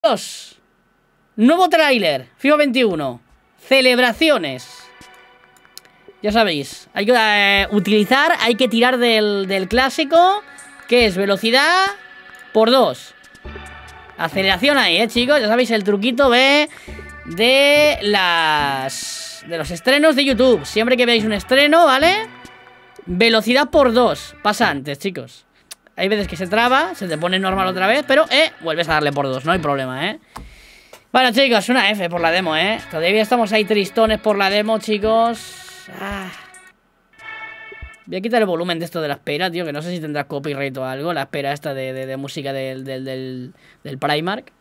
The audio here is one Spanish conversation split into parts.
Dos. Nuevo tráiler, FIFA 21. Celebraciones. Ya sabéis, hay que utilizar, hay que tirar del clásico, que es velocidad por 2. Aceleración ahí, chicos. Ya sabéis el truquito de los estrenos de YouTube. Siempre que veáis un estreno, ¿vale? Velocidad por 2. Pasa antes, chicos. Hay veces que se traba, se te pone normal otra vez, pero, vuelves a darle por 2, no hay problema, Bueno, chicos, una F por la demo, Todavía estamos ahí tristones por la demo, chicos. Voy a quitar el volumen de esto de la espera, tío, que no sé si tendrá copyright o algo. La espera esta de música del Primark.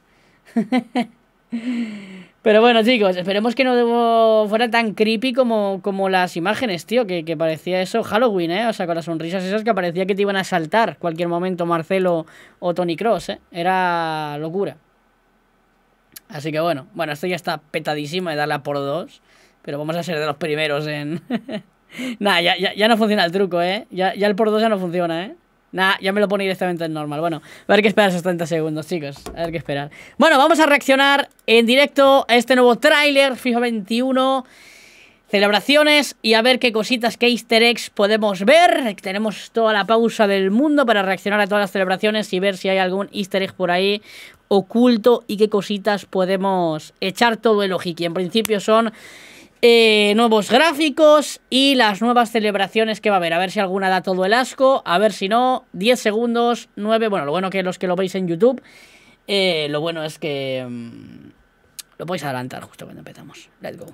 Pero bueno, chicos, esperemos que no fuera tan creepy como las imágenes, tío. Que parecía eso Halloween, O sea, con las sonrisas esas que parecía que te iban a saltar cualquier momento Marcelo o Tony Cross, Era locura. Así que bueno, esto ya está petadísimo de darle a por 2. Pero vamos a ser de los primeros en... Nah, ya no funciona el truco, Ya el por 2 ya no funciona, Nah, ya me lo pone directamente en normal. Bueno, va a haber que esperar esos 30 segundos, chicos. A ver qué esperar. Bueno, vamos a reaccionar en directo a este nuevo tráiler FIFA 21. Celebraciones y a ver qué cositas, qué easter eggs podemos ver. Tenemos toda la pausa del mundo para reaccionar a todas las celebraciones y ver si hay algún easter egg por ahí oculto y qué cositas podemos echar todo el ojiqui. En principio son... nuevos gráficos y las nuevas celebraciones que va a haber. A ver si alguna da todo el asco. A ver si no. 10 segundos, 9. Bueno, lo bueno que los que lo veis en YouTube, lo bueno es que lo podéis adelantar justo cuando empezamos. Let's go.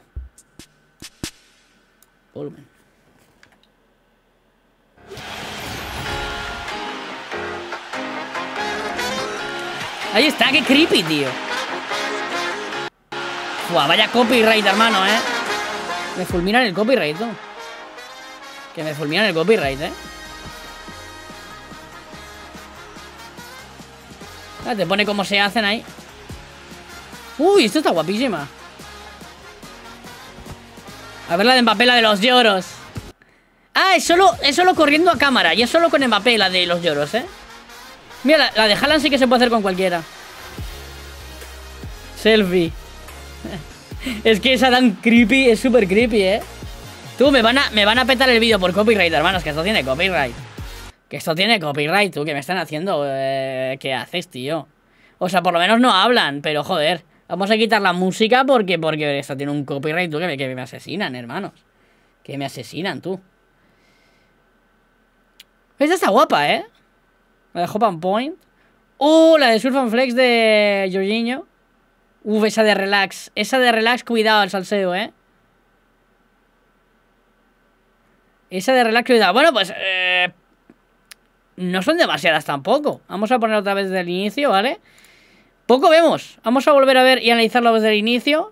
Volumen. Ahí está, qué creepy, tío. Fua, vaya copyright, hermano, Me fulminan el copyright, ¿no? Que me fulminan el copyright, Te pone cómo se hacen ahí. Uy, esto está guapísima. A ver la de Mbappé, la de los lloros. Es solo corriendo a cámara. Y es solo con Mbappé la de los lloros, Mira, la de Haaland sí que se puede hacer con cualquiera. Selfie. Es que esa tan creepy, es súper creepy, Tú, me van a petar el vídeo por copyright, hermanos. Que esto tiene copyright. Que esto tiene copyright, tú. Que me están haciendo, ¿qué haces, tío? O sea, por lo menos no hablan, pero joder. Vamos a quitar la música porque esto tiene un copyright, tú. Que me asesinan, hermanos. Que me asesinan, tú. Esta está guapa, La de Hop and Point. La de Surf and Flex de Jorginho. Esa de relax. Esa de relax, cuidado al salseo, Esa de relax, cuidado. Bueno, pues no son demasiadas tampoco. Vamos a poner otra vez desde el inicio, ¿vale? Poco vemos. Vamos a volver a ver y analizarlo desde el inicio.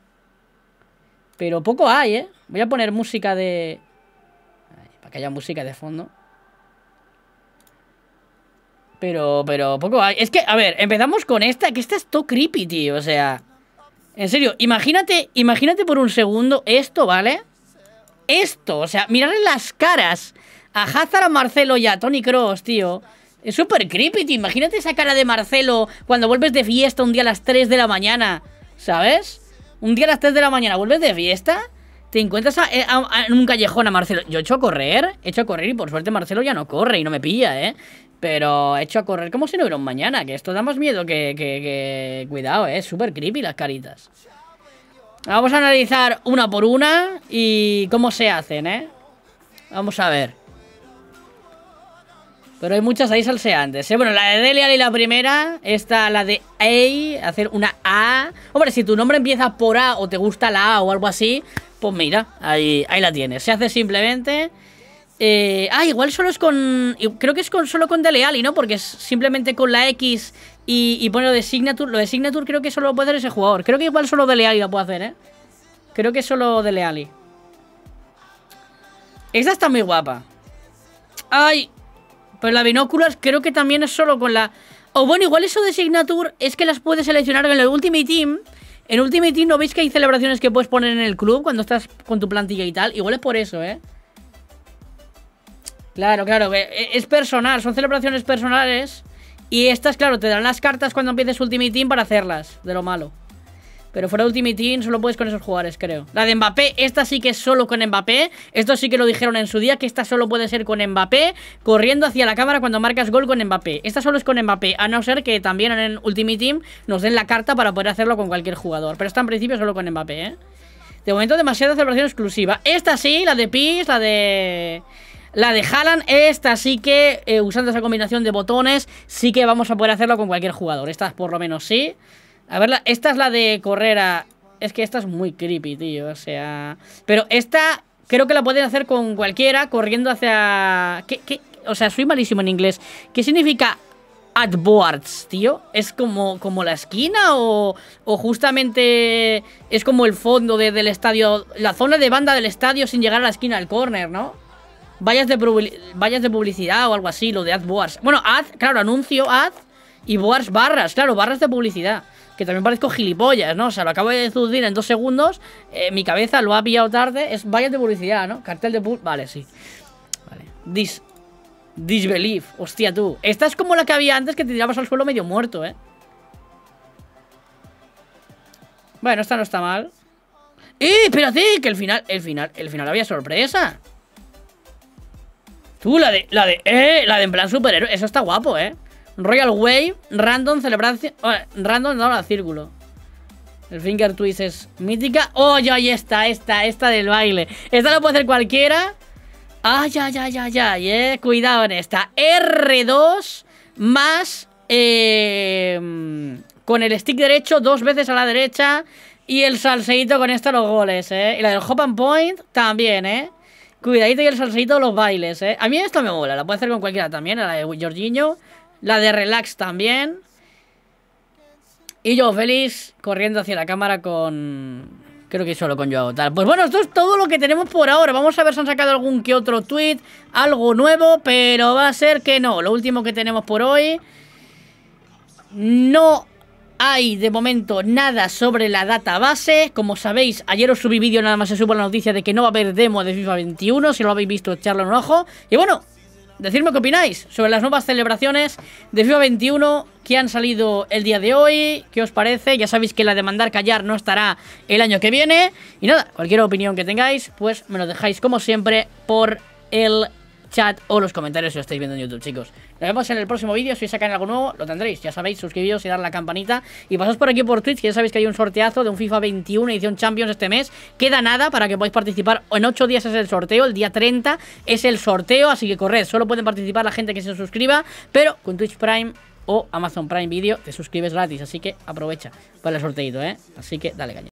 Pero poco hay, Voy a poner música de... para que haya música de fondo. Pero poco hay. Es que, a ver, empezamos con esta. Que esta es todo creepy, tío. O sea, en serio, imagínate por un segundo esto, ¿vale? Esto, o sea, mirarle las caras a Hazard, a Marcelo y a Tony Cross, tío. Es súper creepy, tío. Imagínate esa cara de Marcelo cuando vuelves de fiesta un día a las 3 de la mañana, ¿sabes? Un día a las 3 de la mañana vuelves de fiesta, te encuentras en un callejón a Marcelo. Yo he hecho a correr y por suerte Marcelo ya no corre y no me pilla, Pero he hecho a correr como si no hubiera un mañana. Que esto da más miedo que... Cuidado, es súper creepy las caritas. Vamos a analizar una por una y cómo se hacen, Vamos a ver. Pero hay muchas ahí salseantes, Bueno, la de Dele Alli, la primera. Esta, la de A, hacer una A. Hombre, si tu nombre empieza por A o te gusta la A o algo así, pues mira, ahí la tienes. Se hace simplemente... igual solo es con... Creo que es solo con Dele Alli, ¿no? Porque es simplemente con la X y pone lo de Signature. Lo de Signature creo que solo lo puede hacer ese jugador. Creo que igual solo Dele Alli lo puede hacer, Creo que es solo Dele Alli. Esta está muy guapa. ¡Ay! Pero la binóculas creo que también es solo con la... O bueno, igual eso de Signature es que las puedes seleccionar en el Ultimate Team. En Ultimate Team, ¿no veis que hay celebraciones que puedes poner en el club cuando estás con tu plantilla y tal? Igual es por eso, Claro, es personal, son celebraciones personales Y estas, claro, te dan las cartas cuando empieces Ultimate Team para hacerlas, de lo malo. Pero fuera de Ultimate Team solo puedes con esos jugadores, creo. La de Mbappé, esta sí que es solo con Mbappé. Esto sí que lo dijeron en su día, que esta solo puede ser con Mbappé, corriendo hacia la cámara cuando marcas gol con Mbappé. Esta solo es con Mbappé, a no ser que también en Ultimate Team nos den la carta para poder hacerlo con cualquier jugador. Pero esta en principio solo con Mbappé, ¿eh? De momento demasiada celebración exclusiva. Esta sí, la de Peace, la de Haaland, esta sí que, usando esa combinación de botones, sí que vamos a poder hacerlo con cualquier jugador. Esta por lo menos sí. A ver, esta es la de correr a... Es que esta es muy creepy, tío, o sea... Pero esta creo que la pueden hacer con cualquiera, corriendo hacia... ¿Qué? O sea, soy malísimo en inglés. ¿Qué significa adboards, tío? ¿Es como la esquina o justamente es como el fondo del estadio, la zona de banda del estadio sin llegar a la esquina del córner, ¿no? Vallas de publicidad o algo así, lo de adboards. Bueno, claro, anuncio, ad y boards, barras, claro, barras de publicidad. Que también parezco gilipollas, ¿no? O sea, lo acabo de decir en 2 segundos. Mi cabeza lo ha pillado tarde. Es vallas de publicidad, ¿no? Cartel de vale, sí. Vale. Disbelief. Hostia, tú. Esta es como la que había antes, que te tirabas al suelo medio muerto, ¿eh? Bueno, esta no está mal. Espérate, que el final había sorpresa. Tú, la de en plan superhéroe. Eso está guapo, ¿eh? Royal Wave, Random, Celebración. Random, no, la círculo. El Finger Twist es mítica. Oh, ya, ahí está, esta del baile. Esta la puede hacer cualquiera. Ya, cuidado en esta. R2 más con el stick derecho 2 veces a la derecha. Y el salseíto con esto los goles, Y la del Hop and Point también, Cuidadito y el salseíto los bailes, A mí esta me mola, la puede hacer con cualquiera también. La de Jorginho. La de Relax también. Y yo feliz corriendo hacia la cámara con... Creo que solo con Joao tal. Pues bueno, esto es todo lo que tenemos por ahora. Vamos a ver si han sacado algún que otro tweet, algo nuevo, pero va a ser que no. Lo último que tenemos por hoy. No hay de momento nada sobre la database. Como sabéis, ayer os subí vídeo, nada más se supo la noticia de que no va a haber demo de FIFA 21. Si lo habéis visto, echarle un ojo. Y bueno, decidme qué opináis sobre las nuevas celebraciones de FIFA 21 que han salido el día de hoy. ¿Qué os parece? Ya sabéis que la de mandar callar no estará el año que viene. Y nada, cualquier opinión que tengáis, pues me lo dejáis como siempre por el chat o los comentarios si lo estáis viendo en YouTube, chicos. Nos vemos en el próximo vídeo. Si sacan algo nuevo, lo tendréis. Ya sabéis, suscribiros y dar la campanita. Y pasaos por aquí por Twitch, que ya sabéis que hay un sorteazo de un FIFA 21 edición Champions este mes. Queda nada para que podáis participar. En 8 días es el sorteo, el día 30 es el sorteo, así que corred. Solo pueden participar la gente que se suscriba, pero con Twitch Prime o Amazon Prime Video te suscribes gratis. Así que aprovecha para el sorteito, Así que dale caña.